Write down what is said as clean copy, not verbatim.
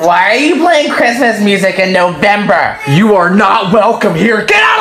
Why are you playing Christmas music in November? You are not welcome here. Get out!